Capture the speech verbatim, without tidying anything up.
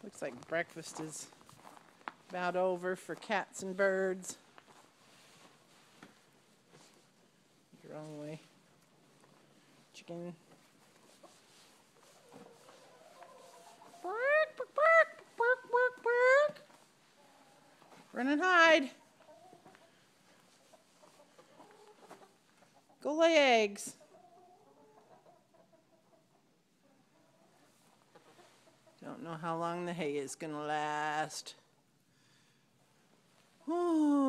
Looks like breakfast is about over for cats and birds. Wrong way. Chicken. Bark, bark, bark, bark, bark, bark. Run and hide. Go lay eggs. Don't know how long the hay is gonna last. Oh.